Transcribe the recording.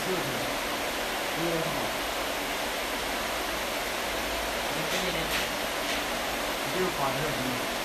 就是因为什么？ 你这里的就是花这个东西。